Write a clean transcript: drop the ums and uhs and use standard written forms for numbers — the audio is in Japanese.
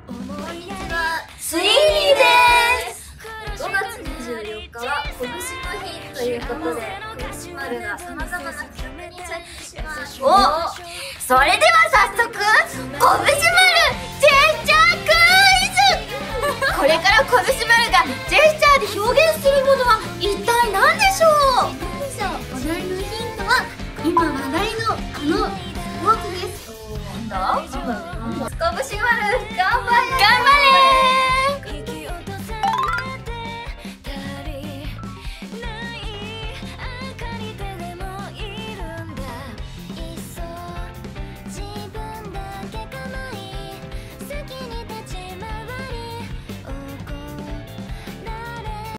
こんにちは、 スイーリーです。 5月24日は拳の日ということで、拳丸が様々な企画にチャレンジします。 お、それでは早速、拳丸ジェスチャークイズこれから拳丸がジェスチャーで表現するものは一体